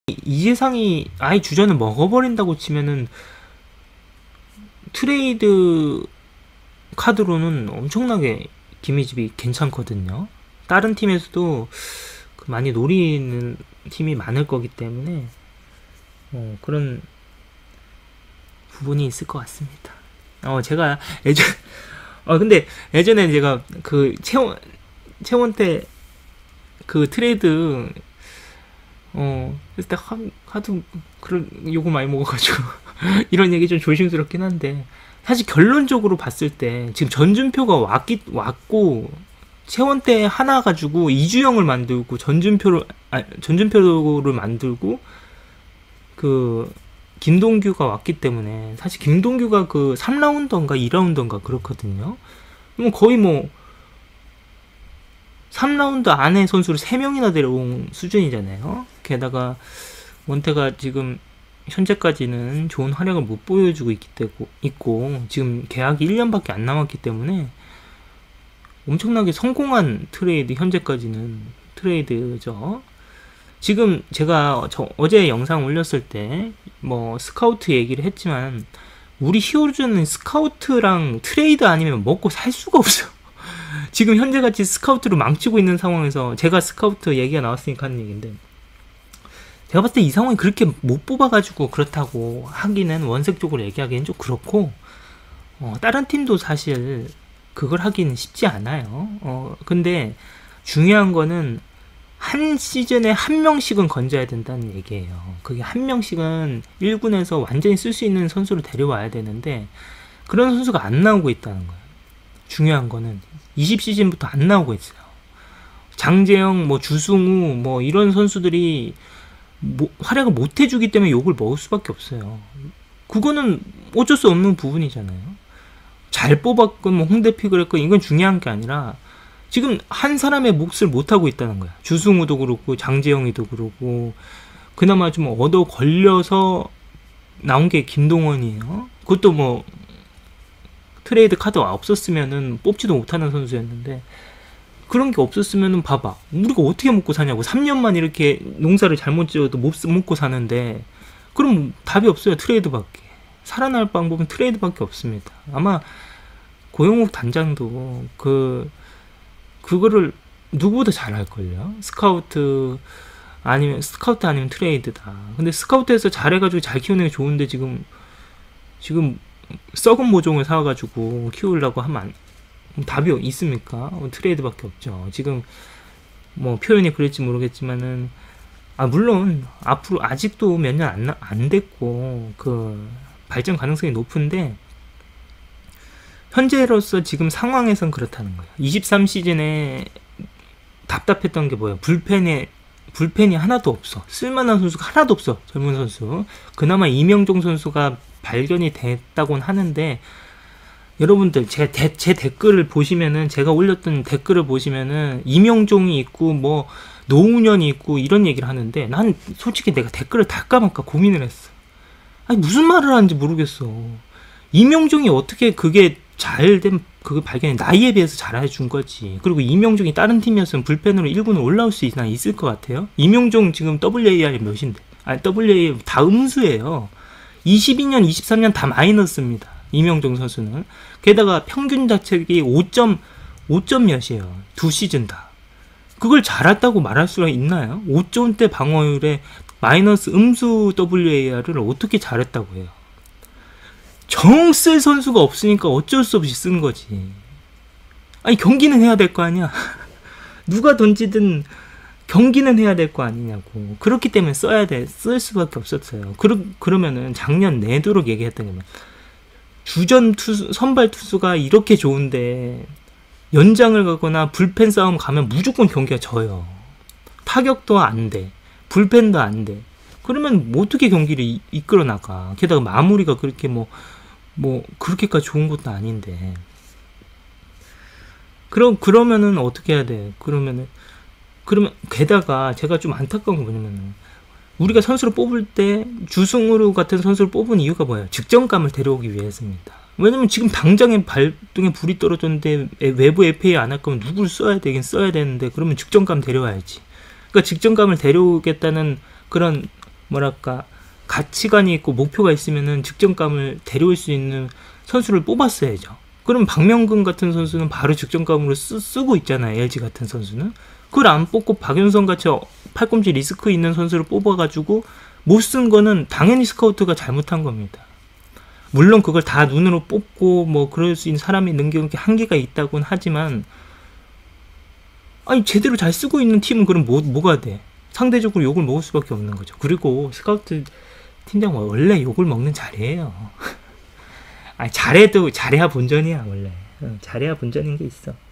이재상이 아예 주전을 먹어버린다고 치면은 트레이드 카드로는 엄청나게 김희집이 괜찮거든요. 다른 팀에서도 많이 노리는 팀이 많을 거기 때문에 그런 부분이 있을 것 같습니다. 제가 근데 예전에 제가 그 채원태 그 트레이드 그때 하도 그런 요거 많이 먹어가지고 이런 얘기 좀 조심스럽긴 한데, 사실 결론적으로 봤을 때 지금 전준표가 왔고 채원태 하나 가지고 이주영을 만들고 전준표를 만들고 그 김동규가 왔기 때문에, 사실 김동규가 그 3라운드인가 2라운드인가 그렇거든요. 그럼 거의 뭐 3라운드 안에 선수를 3명이나 데려온 수준이잖아요. 게다가 원태가 지금 현재까지는 좋은 활약을 못 보여주고 있고 지금 계약이 1년밖에 안 남았기 때문에 엄청나게 성공한 트레이드, 현재까지는 트레이드죠. 지금 제가 어제 영상 올렸을 때 뭐 스카우트 얘기를 했지만, 우리 히어로즈는 스카우트랑 트레이드 아니면 먹고 살 수가 없어요. 지금 현재같이 스카우트로 망치고 있는 상황에서, 제가 스카우트 얘기가 나왔으니까 하는 얘기인데, 제가 봤을 때 이 상황이 그렇게 못 뽑아가지고 그렇다고 하기는, 원색적으로 얘기하기는 좀 그렇고, 다른 팀도 사실 그걸 하기는 쉽지 않아요. 근데 중요한 거는 한 시즌에 한 명씩은 건져야 된다는 얘기예요. 그게 한 명씩은 1군에서 완전히 쓸 수 있는 선수를 데려와야 되는데, 그런 선수가 안 나오고 있다는 거예요. 중요한 거는 20시즌부터 안 나오고 있어요. 장재영, 뭐 주승우, 뭐 이런 선수들이 활약을 못 해주기 때문에 욕을 먹을 수밖에 없어요. 그거는 어쩔 수 없는 부분이잖아요. 잘 뽑았건 뭐 홍대픽을 했건 이건 중요한 게 아니라, 지금 한 사람의 몫을 못 하고 있다는 거야. 주승우도 그렇고 장재영이도 그렇고, 그나마 좀 얻어 걸려서 나온 게 김동원이에요. 그것도 뭐 트레이드 카드가 없었으면은 뽑지도 못하는 선수였는데, 그런 게 없었으면은 봐봐, 우리가 어떻게 먹고 사냐고. 3년만 이렇게 농사를 잘못 지어도 못 먹고 사는데, 그럼 답이 없어요. 트레이드밖에. 살아날 방법은 트레이드밖에 없습니다. 아마 고영욱 단장도 그거를 누구보다 잘 알걸요. 스카우트 아니면 트레이드다. 근데 스카우트에서 잘해가지고 잘 키우는 게 좋은데, 지금 썩은 모종을 사와가지고 키우려고 하면 답이 있습니까? 트레이드밖에 없죠. 지금 뭐 표현이 그럴지 모르겠지만은, 물론 앞으로 아직도 몇 년 안 됐고 그 발전 가능성이 높은데, 현재로서 지금 상황에선 그렇다는 거예요. 23시즌에 답답했던 게 뭐예요? 불펜이 하나도 없어. 쓸만한 선수가 하나도 없어. 젊은 선수. 그나마 이명종 선수가 발견이 됐다고는 하는데, 여러분들 제 댓글을 보시면은, 제가 올렸던 댓글을 보시면은 이명종이 있고 뭐 노웅현이 있고 이런 얘기를 하는데, 난 솔직히 내가 댓글을 달까 말까 고민을 했어. 무슨 말을 하는지 모르겠어. 이명종이 어떻게 그게 잘된 그거 발견이, 나이에 비해서 잘해준 거지. 그리고 이명종이 다른 팀이었으면 불펜으로 1군으로 올라올 수 있을 것 같아요? 이명종 지금 WAR이 몇인데? WAR 다 음수예요. 22년, 23년 다 마이너스입니다. 이명종 선수는. 게다가 평균 자책이 5점 몇이에요. 두 시즌 다. 그걸 잘했다고 말할 수가 있나요? 5점대 방어율에 마이너스 음수 WAR을 어떻게 잘했다고 해요? 정 쓸 선수가 없으니까 어쩔 수 없이 쓴 거지. 경기는 해야 될 거 아니야. 누가 던지든 경기는 해야 될 거 아니냐고. 그렇기 때문에 쓸 수밖에 없었어요. 그러면은 작년 내도록 얘기했던 게, 주전 선발 투수가 이렇게 좋은데 연장을 가거나 불펜 싸움 가면 무조건 경기가 져요. 타격도 안 돼. 불펜도 안 돼. 그러면 어떻게 경기를 이끌어 나가. 게다가 마무리가 그렇게 뭐 그렇게까지 좋은 것도 아닌데. 그러면은 어떻게 해야 돼? 그러면 게다가 제가 좀 안타까운 거 뭐냐면은, 우리가 선수를 뽑을 때 주승우 같은 선수를 뽑은 이유가 뭐예요? 직전감을 데려오기 위해서입니다. 왜냐면 지금 당장에 발등에 불이 떨어졌는데 외부 FA 안 할 거면 누구를 써야 되는데, 그러면 직전감 데려와야지. 그러니까 직전감을 데려오겠다는 그런 뭐랄까 가치관이 있고 목표가 있으면은 득점감을 데려올 수 있는 선수를 뽑았어야죠. 그럼 박명근 같은 선수는 바로 득점감으로 쓰고 있잖아요. LG 같은 선수는. 그걸 안 뽑고 박윤성 같이 팔꿈치 리스크 있는 선수를 뽑아가지고 못 쓴 거는 당연히 스카우트가 잘못한 겁니다. 물론 그걸 다 눈으로 뽑고 뭐 그럴 수 있는 사람이 능력이 한계가 있다고는 하지만, 아니 제대로 잘 쓰고 있는 팀은 그럼 뭐가 돼? 상대적으로 욕을 먹을 수밖에 없는 거죠. 그리고 스카우트 팀장 원래 욕을 먹는 자리예요. 아니 잘해도 잘해야 본전이야 원래. 잘해야 본전인 게 있어.